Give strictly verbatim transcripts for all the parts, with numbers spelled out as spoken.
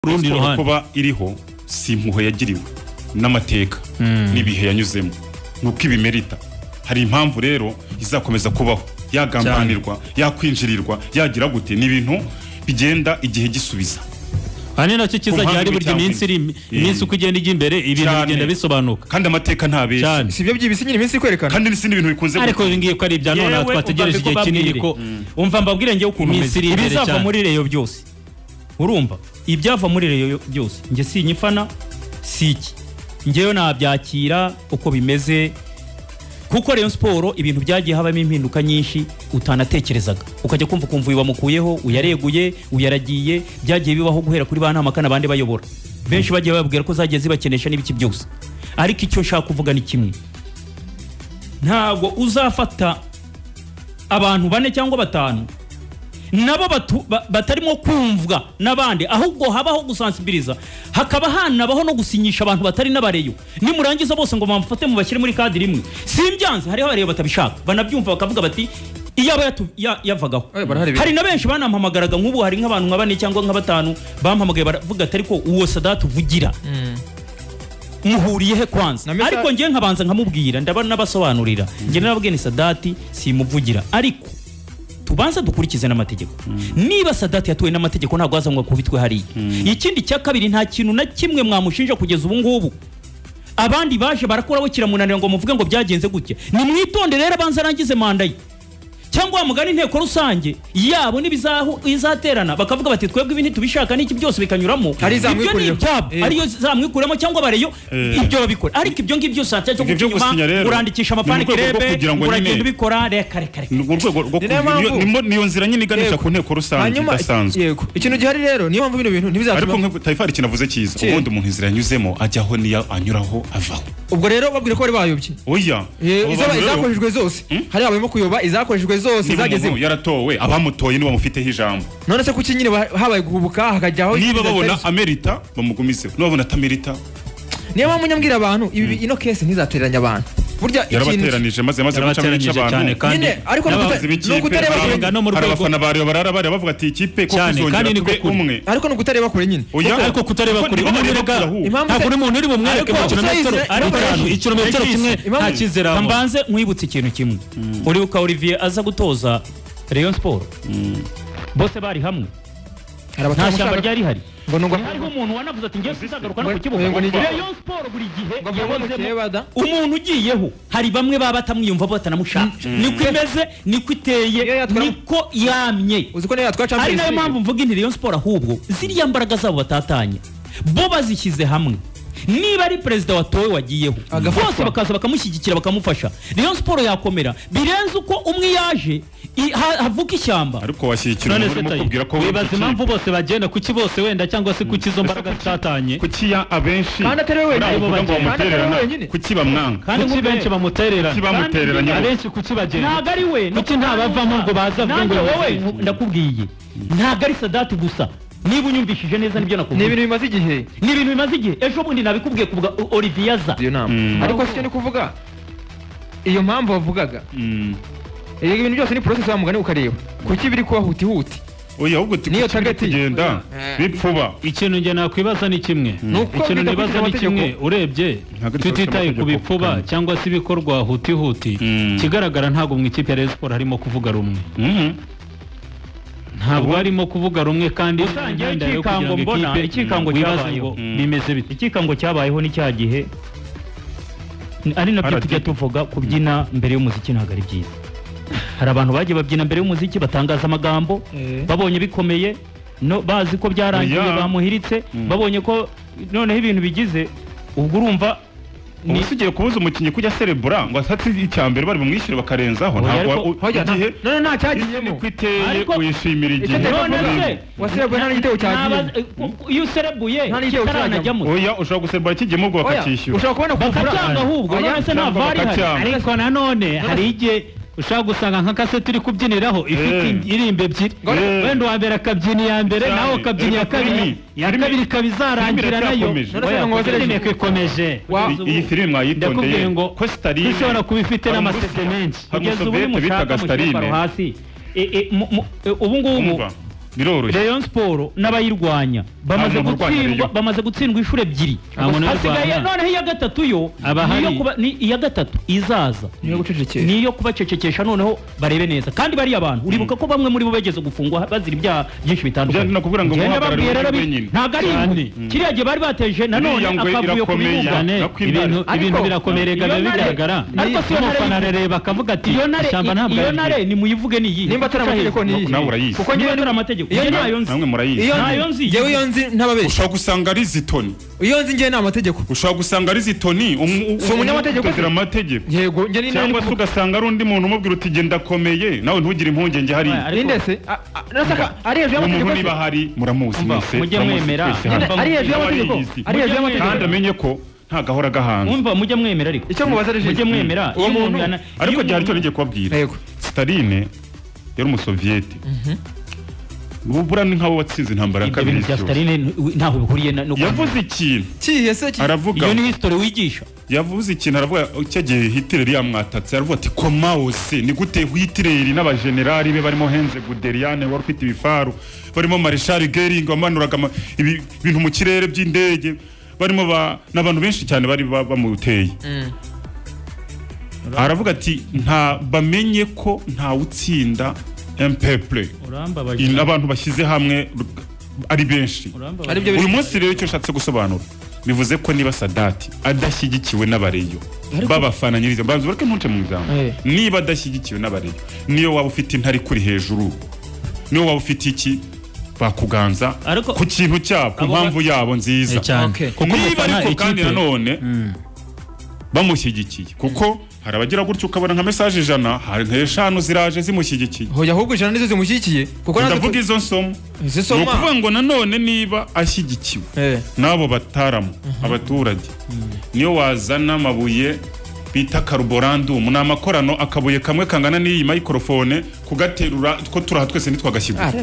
rundi ruhande kuba iriho si impuhwe yagiriwe n'amateka n'ibihe yanyuzemo nuko ibimerita. Hari impamvu rero izakomeza kubaho, yagambanirwa, yakwinjirirwa, yagira gute n'ibintu bigenda igihe gisubiza. Ane nacyo kizajya ari buryo iminsi iri iminsi uko igenda ijya imbere ibintu bigenda bisobanuka. Kandi amateka ntabeshye. Sibyo byibisi nyine iminsi kwerekana. Kandi n'isindi bintu bikunze gukora. Ariko ngiye ko ari ibya none twategereje igihe kinini ko umva mbabwire ngiye ukuntu ibizava muri reyo byose. Urumva ibyava muri reyo byose nge si nyifana siki ngeyo nabyakira uko bimeze kuko Rayon Sport ibintu byagiye habamo impinduka nyinshi utanatekerezaga ukajya kumva kumva wibamukuyeho uyareguye uyaragiye byagiye bibaho guhera kuri bana makana bande bayobora benshi bagiye babwira ko zagiye zibakenesha n'ibiki byose. Ariko icyo nshaka kuvuga ni kimwe, ntago uzafata abantu bane cyangwa batanu nabo batarimo kumvwa nabandi ahubwo habaho gusensibiliza hakaba hanabaho no gusinyisha abantu batari nabareyo nimurangiza bose ngo bamfate mu bashyire muri kadiri imwe simbyanze. Hariho abareyo batabishaka banabyumva bakavuga bati iyaba yavagaho. Hari na benshi banampamagaraga nk'ubu hari nk'abantu nka bane cyangwa nka batanu bampamagaye baravuga ati ariko uwo Sadat uvugira muhuriye he kwanza. Ariko ngiye nkabanza nkamubwira ndabana nabasobanurira ngiye nababwiye ni Sadat simuvugira ariko tubanza dukurikize n'amategeko. Niba Sadat yatuwe n'amategeko ntago azamwa kubitwe hari. Ikindi cya kabiri nta kintu na kimwe mwamushinja kugeza ubu ngubu. Abandi baje barakora kiramunanira ngo muvuge ngo byagenze gutya. Ni mwitonde rero abanza arangize manda ye. Cyangwa mugani inteko rusange yabo nibizaho izaterana bakavuga bati twebwe ibintu tubishaka n'iki byose bikanyuramo. Ibyo ni ibyabo ariyo zamwikuramo cyangwa bareyo ibyo babikora. Ariko ibyo ngibyo satya cyo kunyuma urandikisha amafani kirebe uragenda ubikora reka reka reka. Nimo niyo nzira nyine iganisha ku nteko rusange idasanzwe. Yego ikintu gihari rero niyo mpamvu bino bintu ntibizatuma. Ariko Taifari kinavuze cyiza ubundi umuntu inzira yanyuzemo ajyaho niyo anyuraho avaho. Ubwo rero babwire ko bari bayobye. Oya izakoreshejwe zose hari abayemo kuyoba izakoreshejwe zose zageze yaratowe abamutoye niba mufiteho ijambo. None se kuki nyine habaye guhubuka hakajyaho niba babona Amerita bamugumise nubona Tamerita. Niyo mpamvu nyambwira abantu ibi ino case ntizateranya abantu. Burya yarabateranije maze maze guca muri abantu nyine ariko no kutareba kure no mu rwego abafana bari barara bari bavuga ati ikipe ko kuzongera umwe ariko no kutareba kure nyine ariko kutareba kure umurega ntabwo uri umuntu uri bumwereke mu kilometero ariko ikilometero kimwe nta kizera. Mbanze nkwibutse ikintu kimwe uri uka Olivier aza gutoza Rayon Sport bose bari hamwe nta shyamba ryari hari ngo ngo hariho umuntu wanavuze ati ngiye kuzagaruka no ku kibuga Rayon Sport buri gihe yabonzemo umuntu ugiyeho hari bamwe baba batamwiyumva batanamushaka niko imeze niko iteye niko yamye uziko ne yatwa Champions League. Ari nayo mpamvu mvuga inti Rayon Sport ahubwo ziriya mbaraga zabo batatanye bo bazishyize hamwe. Niba ari president watowe wagiyeho bose bakaza bakamushyigikira bakamufasha Rayon Sport yakomera birenze uko umwe yaje havuka ishyamba. Ariko washyigikira muri mukubwira ko wibaza impamvu bose bagenda kuki bose wenda cyangwa se kuki zo mbaraga zitatanye kuki ya abenshi kandi atari wewe nyine kuki bamwanga kandi kuki benshi bamuterera kuki bamutereranya abenshi kuki bagenda ntago ari we kuki ntabavamo ngo baza vuga ngo wowe ndakubwiye ntago ari Sadat gusa. Niba unyumvishije neza nibyo nakubwiye ni ibintu bimaze igihe ni ibintu bimaze igihe ejo bundi nabikubwiye kuvuga Olivier za ariko sicyo ni kuvuga iyo mpamvu bavugaga iyo ibintu byose ni process bamugane ukareba kuki biri kuba huti huti. Oya ahubwo niyo kugenda bipfuba. Ikintu nge nakwibaza ni kimwe ikintu nibaza ni kimwe urebye tutitaye ku bipfuba cyangwa se ibikorwa huti huti kigaragara ntago mu ikipe ya Rayon Sport harimo kuvuga rumwe ntabwo arimo kuvuga rumwe kandi ikikango mbona ikikango cyabayeho bimeze bite ikikango cyabayeho ni cya gihe ari nabyo tujya tuvuga kubyina mbere y'umuziki ntabwo ari byiza. Hari abantu bagiye babyina mbere y'umuziki batangaza amagambo babonye bikomeye no bazi ko byarangiye bamuhiritse babonye ko noneho ibintu bigize ubwo urumva ni usigiye kubuza umukinyi kujya cerebra ngo asatse icyambere bari bumwishyure bakarenzaho ntabwo igihe none nta cyagiyemo kwiteye uyishimira igihe none waserebwe nta gitego cyagiye iyo userebuye cyaranajyamo. Oya ushobora gusebura kijyemo ubwo bakakishyura ushobora kubona bakacanga ahubwo none se nta vari ariko nanone hari igihe ushaka gusanga nka kasete uri kubyiniraho ifite irimbe ebyiri wenda uwa mbere akabyina iya mbere nawe ukabyina iya kabiri iya kabiri ikaba izarangira nayo inteko ikomeje. Iyi filime mwayitondeye ko Starine ishobora kuba ifite n'amasete menshi kugeza ubu ni mushaka mu hasi ubu ngubu biroroshye Rayon Sport n'abayirwanya bamaze Nta muntu urwanya gutsindwa Rayon. bamaze gutsindwa inshuro ebyiri hasigaye noneho iya gatatu yo niyo kuba ni iya gatatu izaza niyo gucecekesha niyo kubacecekesha noneho barebe neza kandi bari abantu uribuka ko bamwe muri bo bageze gufungwa bazira ibyaha byinshi bitandukanye Byari nakubwira ngo Ngenda muhagarare babwira rero wenyine. ntabwo ari inkwi kiriya gihe bari bateje nanone Iriya ngwe akavuyo ku irakomeye bibuga cyane. ibintu ibintu birakomerega iyo ntare- bigaragara ariko si yo ntare- umufana arareba akavuga ati iyo ntare ishyamba ntabwo iyo ari ntare ryiza." ni muyivuge ni iyi nimba atari amategeko ni iyi nawe urayizi kuko niba ngewe atari amategeko iyo njye ni- ntayo nzi namwe murayizi iyo ntayo nzi ngewe iyo nzi ntababeshya ushobora gusanga ari zitoni iyo nzi ngewe ni amategeko ushobora gusanga ari zitoni Si umunyamategeko se? utazira amategeko yego njye ni cyangwa se ugasanga ari undi muntu umubwira uti genda akomeye nawe ntugire impungenge hariya Ariko- ninde se A- a- nasaka ari hejuru uwo muntu y'amategeko niba se? hari muramuzi Umva, mwese mujye muramuzi mwemera. twese Nyine hano. ari hejuru y'amategeko Abayizi. ari hejuru y'amategeko kandi amenye ko nta gahora gahanze mwumva mujye mwemera ariko Icyo mubaza Regis. mujye mwemera Uwo iyo umuntu muntu- yana- ariko iyo gihe hari icyo umuntu- ngiye kubabwira yego Staline yari umusoviyete buriya ni nk'abo watsinze intambara ya ibyo kabiri bintu bya y'isi yose. Staline ntaho bihuriye na- no yavuze ikintu kihe se ki aravuga iyo ni history wigisha yavuze ikintu aravuga icyo gihe Hitler yamwatatse aravuga ati komawose ni gute Hitler n'abajenerali be barimo Henze Guderian wari ufite ibifaru barimo Marshal Goering wamanuraga ama- ibi- ibintu mu kirere by'indege barimo ba- n'abantu benshi cyane bari ba- bamuteye aravuga ati nta bamenye ko nta utsinda un peuple urambabaje In- abantu bashyize hamwe ari benshi urambabaje. ari byo uyu munsi rero icyo nshatse gusobanura bivuze ko niba Sadati adashyigikiwe n'abareyo babafana nyiriza mbanza bareke ntunce mu ijambo Eh. niba adashyigikiwe n'abareyo niyo waba ufite intare kuri hejuru niyo waba ufite iki bakuganza Ariko- ku kintu cyabo ku Abo mpamvu yabo nziza Eh, cyane. Okay. Kuko niba umufana ariko kandi ikipe- nanone bamushyigikiye kuko hari abagira gutyo ukabona nka mesaje ijana hari nk'eshanu ziraje zimushyigikiye hoya ahubwo ijana nizo zimushyigikiye kuko natwe ndavuga tu- izo nsomo ni zisoma ukuvuga ngo nanone niba ashyigikiwe Eh. n'abo bataramu abaturage niyo wazana amabuye bita karuborandumu ni amakorano akabuye kamwe kangana n'iyi microphone kugaterura two turaha twese ntitwagashyigura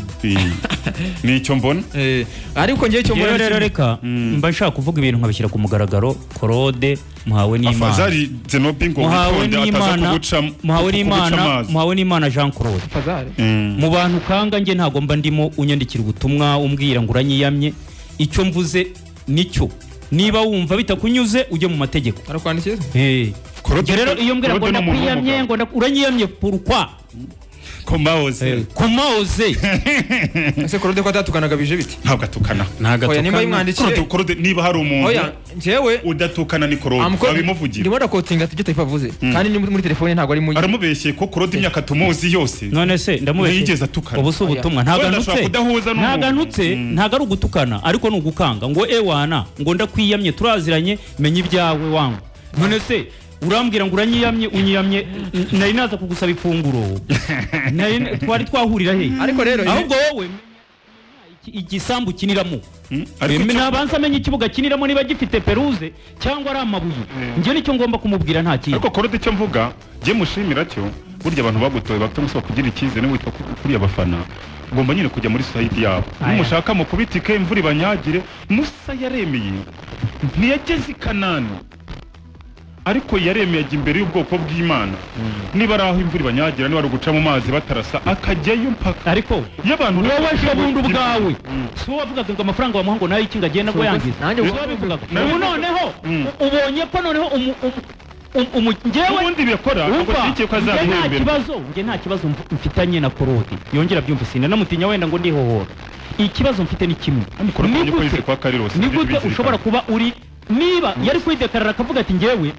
ni icyo mbona Eh, ariko ngewe icyo Yewe mbona rero reka mba nshaka kuvuga ibintu nkabishyira ku mugaragaro Claude muhawe n'Imana afazari zenobi ngo muhawe witonde ataza n'Imana kuguca muhawe kuguca n'Imana amazi muhawe n'Imana Jean Claude Fazari Mm. mu bantu kanga nge ntago mba ndimo unyandikira ubutumwa umbwira ngo uranyiyamye icyo mvuze nicyo niba wumva bitakunyuze ujye mu mategeko arakwandikiye Eh. Claude- Njye rero iyo mbwira ngo Claude ni umuntu ndakwiyamye w'umugabo. ngo nda- uranyiyamye pourquoi komaoze kumaoze ese Claude ko atatukanaga bije biti ntabwo atukana hoya nimba ntagatukana yimwandikiye Claude- Claude, niba hari umuntu hoya njyewe udatukana ni Claude amukora abimuvugira ndimo ndakotinga tujye tayifavuze kandi ni muri telefone ntabwo ari mu aramubeshye ko Claude imyaka tumuzi yose none se ndamubeshye ntiyigeze atukana ubu si ubutumwa Wenda ntaganutse ashobora kudahuza n'umuntu. ntaganutse Mm. ntago ari ugutukana ariko ni ugukanga ngo ewana ngo ndakwiyamye turaziranye menya ibyawe wangu none se urambwira ngo uranyiyamye unyiyamye n- nari naza kugusaba ifunguro Nari- twari twahurira he ariko rero ibi- ahubwo wowe menya iki- igisambu kiniramo Mm, ariko Eme icyo- nabanza amenye ikibuga kiniramo niba gifite peruze cyangwa ari amabuye njye nicyo ngomba kumubwira nta kindi ariko Claude icyo mvuga jye mushimira cyo burya abantu bagutoye bafite umusaba kugira icyizere niba witwa kuri abafana ugomba nyine kujya muri society yabo Aya. numushaka mu kubitike imvura ibanyagire Musa yaremeye ntiyageze i Kanani ariko yaremeye ajya imbere y'ubwoko bw'Imana niba ari aho imvura ibanyagira niba ari uguca mu mazi batarasa akajyayo mpaka ariko iyo abantu wowe ejo bundi ubwawe si wowe wavugaga ngo amafaranga bamuha ngo nayo iki ngo agenda ngo yangiza nanjye si ubwo- wowe wabivugaga Nawe- ubu noneho Mm. u- ubonye ko noneho umu- umu- umu- umu- njyewe ubundi bikora ngo umva shyigikiye ko njye nta azabihemberwa kibazo njye nta kibazo mf- mfitanye na Claude yongera byumva sinanamutinya wenda ngo ndihohora ikibazo mfite ni kimwe Claude Ni ubonye ko gute- yize kwa Carlos ni ibyo gute bizirikana. ushobora kuba uri niba yari kwidekarara akavuga ati njyewe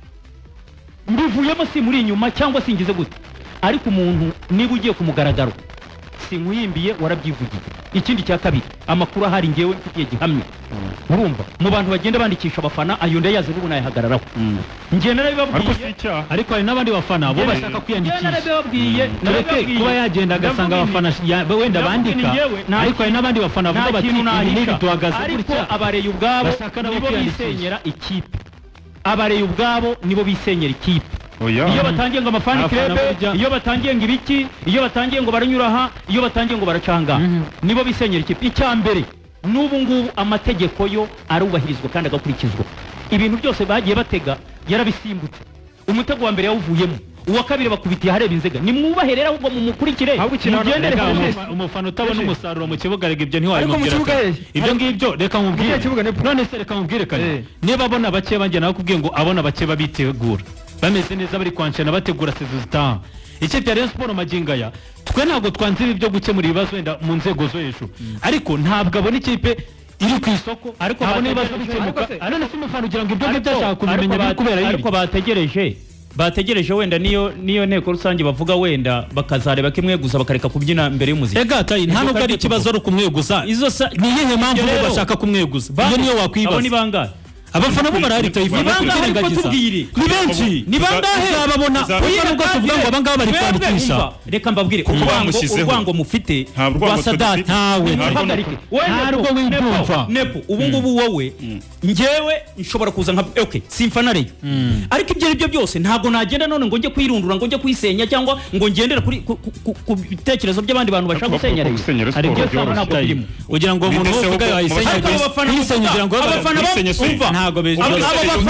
mbivuyemo si muri inyuma cyangwa singize gute ariko umuntu niba ugiye ku mugaragaro sinkuyimbiye warabyivugiye ikindi cya kabiri amakuru ahari njyewe mfitiye gihamya urumva mu bantu bagenda bandikisha abafana ayo ndayazi n'ubu nayahagararaho njye ariko si narabibabwiye icyaha ariko hari n'abandi bafana bo Njye- bashaka njye kwiyandikisha narabibabwiye tureke narabibabwiye. kuba yagenda agasanga Ndavuga abafana ya- wenda ndavuga bandika ni njyewe, nta ariko hari n'abandi bafana bavuga nta bati kintu ibi nahisha n'ibi duhagaze ariko gutya abareye ubwabo bashaka nabo nibo kwiyandikisha. bisenyera ikipe abareye ubwabo nibo bisenyera ikipe oya iyo batangiye ngo amafani Abafana club burya- iyo batangiye ngo ibiki iyo batangiye ngo baranyura aha iyo batangiye ngo baracanga nibo bisenyera ikipe icya mbere n'ubu ngubu amategeko yo arubahirizwa kandi agakurikizwa ibintu byose bagiye batega yarabisimbutse umutego wa mbere yawuvuyemo uwa kabiri bakubitiye hareba inzega nimwubaherera ahubwo mumukurikire mugendere umufana utabona umusaruro mu kibuga rega ibyo ntiwabimubwira ibyo ngibyo reka mubwire none se reka mubwire kane niba abona bake banjye nakubwiye ngo abona bake babitegura bameze neza bari kwanshana bategura sezo zitaha ikipe ya Rayon Sport magingaya twe ntabwo twanzira ibyo gukemura ibibazo wenda mu nzego zo hejuru ariko ntabwo abona ikipe iri ku isoko ariko abona ibibazo bikemuka none se umufana ugira ngo ibyo ngibyo ashaka kubimenya biri kubera ariko bategereje bategereje wenda niyo niyo nteko rusange bavuga wenda bakazareba kimwe gusa bakareka kubyina mbere y'umuziki ega tayi nta nubwo ari ikibazo ari kumweguza izo ni iyihe mpamvu bashaka kumweguza iyo niyo wakwibaza abo ni bangahe abafana bo barahari tayifu ni bangahe ariko tubwire ni benshi ni bangahe uzababona kugira ngo tuvuga ngo abangaba bari kwandikisha reka mbabwire urwango mufite rwa Sadat ntawe ntarwo w'impunva nepo ubu ngubu wowe njyewe nshobora kuza nka okay simfana reyo ariko ibyo byo byose ntago nagenda none ngo njye kwirundura ngo njye kwisenya cyangwa ngo ngendera kuri ku bitekerezo by'abandi bantu bashaka gusenya reyo ari byo saba ntabwo birimo ugira ngo umuntu wovuga yayisenya kugira ngo abafana umva ntago beje abo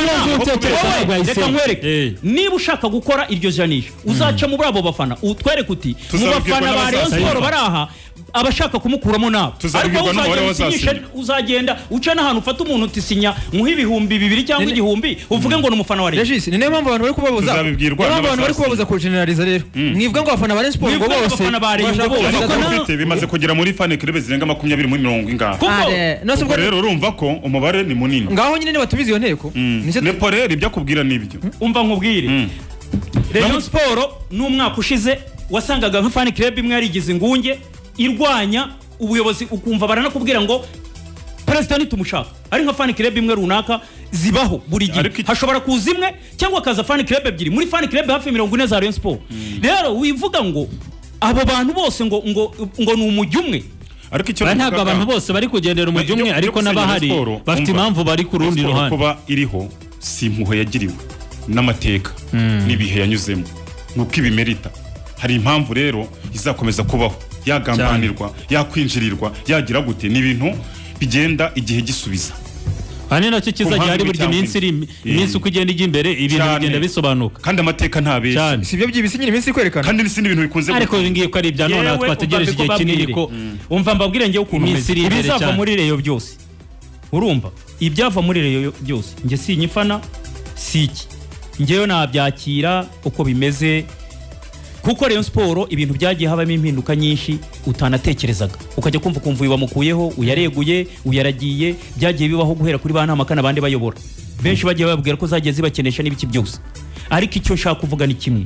bafana niba ushaka gukora iryo janisha uzaca muri abo bafana utwereke uti mu bafana ba Rayon Sport baraha abashaka kumukuramo nabo ariko uzagenda uca n'ahantu ufata umuntu utisinya muha ibihumbi bibiri cyangwa igihumbi uvuge ngo n'umufana wa Rayon Regis ni niyo mpamvu abantu bari kubabuza tuzabibwirwa abantu bari kubabuza ku generalize rero mwivuga ngo abafana ba Rayon Sport ngo bose bose bimaze kugera muri fan club zirenga makumyabiri muri mirongo ingaha kuko rero urumva ko umubare ni munini ngaho nyine batumiza iyo nteko nepo rero ibyo akubwira nibyo umva nkubwire Rayon Sport n'umwaka ushize wasangaga nka fan club imwe yarigize ingunge irwanya ubuyobozi ukumva baranakubwira ngo president tumushaka ari nka fan club imwe runaka zibaho buri gihe hashobora kuza imwe cyangwa kaza fan club ebyiri muri fan club hafi mirongo ine za Rayon Sport rero wivuga ngo abo bantu bose ngo ngo ngo ni umujyi umwe ariko icyo ntabwo abantu bose bari kugendera umujyi umwe ariko n'abahari bafite impamvu bari ku rundi ruhande kuba iriho si impuhwe yagiriwe n'amateka n'ibihe yanyuzemo nuko ibimerita hari impamvu rero izakomeza kubaho yagambanirwa yakwinjirirwa yagira gute ni ibintu bigenda igihe gisubiza hani nacyo kizajya ari buryo iminsi iri iminsi uko igenda ijya imbere ibintu bigenda bisobanuka kandi amateka ntabeshya si byo byibisi nyine iminsi kwerekana kandi n'isi n'ibintu bikunze ariko ngiye ko ari ibya none twategereje igihe kinini ko umva mbabwire ngiye ukuntu ibizava muri reyo byose urumva ibyava muri reyo byose nge si nyifana si iki ngeyo nabyakira uko bimeze kuko Rayon Sport ibintu byagiye habamo impinduka nyinshi utanatekerezaga ukajya kumva kumva uyu bamukuyeho uyareguye uyaragiye byagiye bibaho guhera kuri bana makana bandi bayobora benshi bagiye babwira ko zagiye zibakenesha n'ibiki byose ariko icyo nshaka kuvuga ni kimwe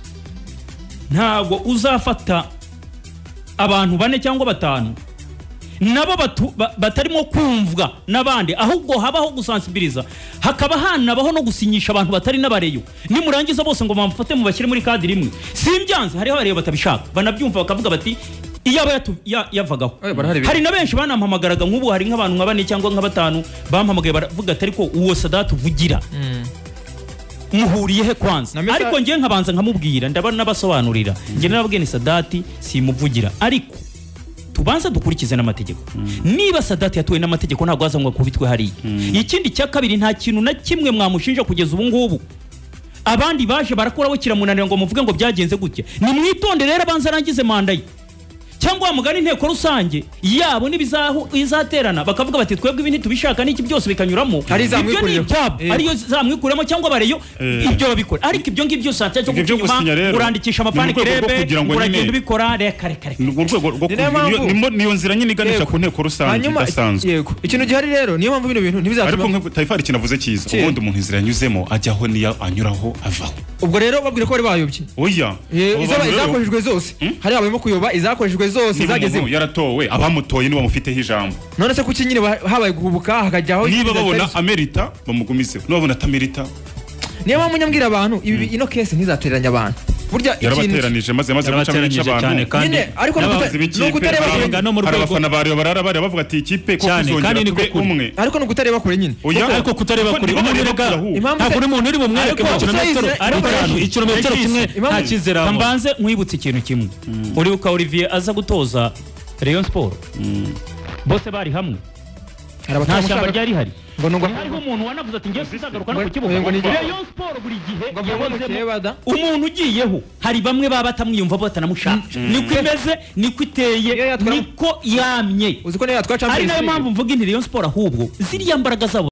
ntago uzafata abantu bane cyangwa batanu nabo batarimo kumvwa nabandi ahubwo habaho gusensibiliza hakaba hanabaho no gusinyisha abantu batari nabareyo nimurangiza bose ngo bamufate mu bashyire muri kadiri imwe simbyanze hari abareyo batabishaka banabyumva bakavuga bati iyaba yavagaho hari na benshi banampamagaraga nk'ubu hari nk'abantu nka bane cyangwa nka batanu bampamagaye baravuga ati ariko uwo Sadat uvugira muhuriye he kwanza ariko ngiye nkabanza nkamubwira ndabana nabasobanurira ngiye nababwiye ni Sadat simuvugira ariko tubanza dukurikize n'amategeko niba Sadat yatuwe n'amategeko ntabwo azanwa kubitwe hari ikindi cya kabiri nta kintu na kimwe mwamushinja kugeza ubu ngubu abandi baje barakoraho kiramunanira ngo muvuge ngo byagenze gutya ni mwitonde rero abanza arangize manda ye cyangwa mugani inteko rusange yabo nibizaho izaterana bakavuga bati twebwe ibintu tubishaka n'iki byose bikanyuramo ibyo ni ibyabo ariyo zamwikuremo cyangwa bareyo ibyo babikora ariko ibyo ngibyo sante cyo kucyuma urandikisha amafani kirebe uragenda ubikora reka reka reka niyo nzira nyine iganisha ku nteko rusange idasanzwe yego ikintu gihari rero niyo mpamvu bino bintu ntibizatuma ariko Taifari kinavuze cyiza ubundi umuntu inzira yanyuzemo ajyaho niyo anyuraho avaho ubwo rero babwire ko bari bayobye oya izakoreshejwe zose hari abayemo kuyoba izakoreshejwe zose zageze yaratowe abamutoye niba mufiteho ijambo none se kuki nyine habaye guhubuka hakajyaho niba babona Amerita bamugumise niba babona Tamerita niyo mpamvu nyambwira abantu ibi ino case ntizateranya abantu burya yarabateranije maze maze guca mu cy'abantu nyine ariko no kutareba kure no mu rwego abafana bari barara bari bavuga ati ikipe ko kuzongera kube umwe ariko no kutareba kure nyine ariko kutareba kure ntabwo uri umuntu uri bumwereke mu kilometero ariko ikilometero kimwe nta kizera mbanze nkwibutse ikintu kimwe uri uka Olivier aza gutoza Rayon Sport bose bari hamwe nta shyamba ryari hari hariho umuntu wanavuze ati ngiye kuzagaruka no ku kibuga Rayon Sport buri gihe yabozemo umuntu ugiyeho hari bamwe baba batamwiyumva batanamushaka niko imeze niko iteye niko yamye uziko niyo yatwa Champions ari nayo mpamvu mvuga inti Rayon Sport ahubwo ziriya mbaraga zabo